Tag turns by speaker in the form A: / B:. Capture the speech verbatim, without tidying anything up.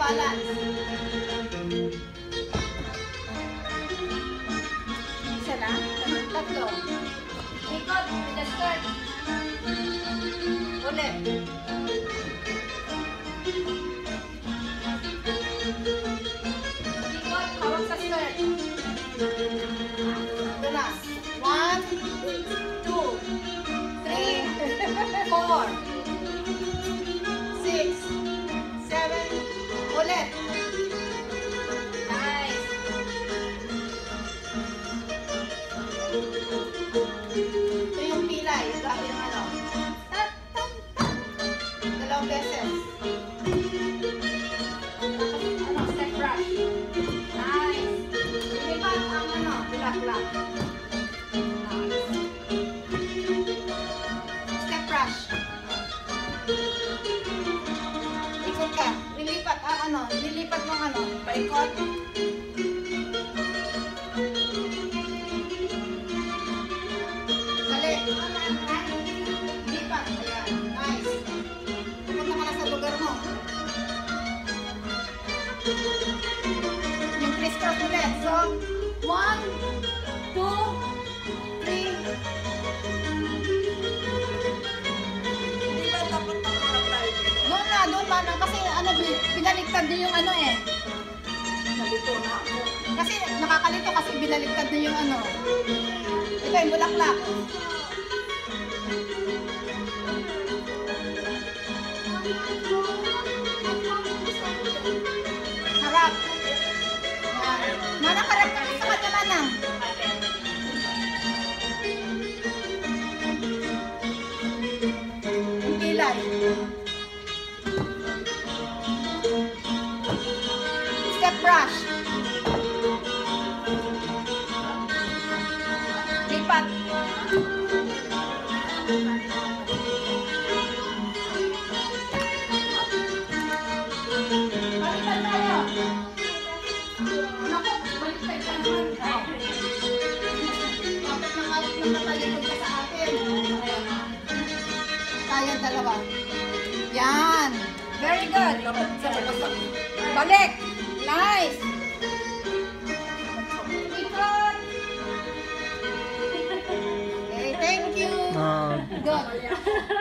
A: balance. Isa lang? Tatlo. Ikot, with the skirt. Ulit. Ikot, hawak sa skirt. Ito na. One, two, three, four, six, seven, ulit. Nice. Ito yung pilay. Grabe yung ano. Tap, tap, tap. Dalawang beses. Ano, step brush. Nice. Lipat ang ano, bulak-lak. Step brush. Ikot ka. Lilipat ang ano, lilipat ng ano, paikot. Dali. Lipat. Ayan. Nice. Pupunta ka na sa lugar mo. Yung crisscross ulit. So, one, two, three.
B: Hindi ba dapat nakalap tayo dito?
A: Doon na, doon na. Kasi ano, binaligtad niyo yung ano eh.
B: Nalito na ako.
A: Kasi nakakalito kasi binaligtad niyo yung ano. Ito yung bulaklak. Harap. Yan. Manang harap ka sa kanya, Manang. Yung kilay. Step brush. Lipat. Baliktad tayo. Naku, baliktad ka naman. Bakit nang natalikod ka sa akin? Tayo dalawa. Yan. Very good. Balik. Nice. Ikot. Okay, thank you.
C: Ah.
A: Good.